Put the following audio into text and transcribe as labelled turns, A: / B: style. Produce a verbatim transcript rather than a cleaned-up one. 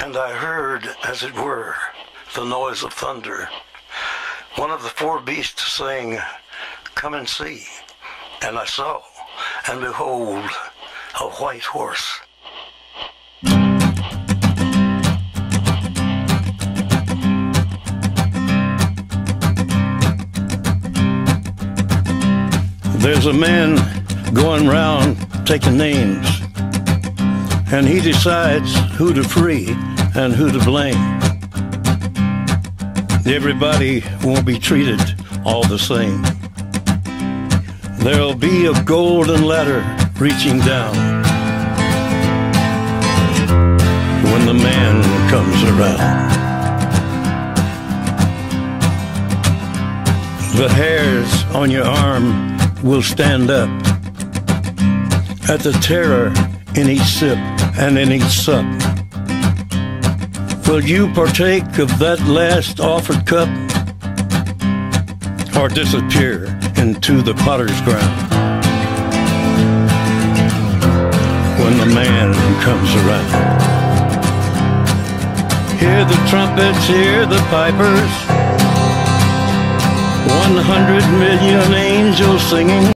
A: And I heard, as it were, the noise of thunder. One of the four beasts saying, "Come and see." And I saw, and behold, a white horse. There's a man going round taking names, and he decides who to free and who to blame. Everybody won't be treated all the same. There'll be a golden ladder reaching down when the man comes around. The hairs on your arm will stand up at the terror in each sip and in each sup. Will you partake of that last offered cup, or disappear into the potter's ground when the man comes around? Hear the trumpets, hear the pipers, one hundred million angels singing.